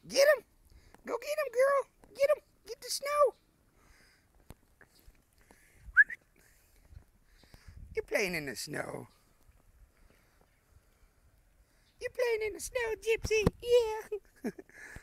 Get him. Go get him, girl. Get him. Get the snow. You're playing in the snow. You're playing in the snow, Gypsy. Yeah.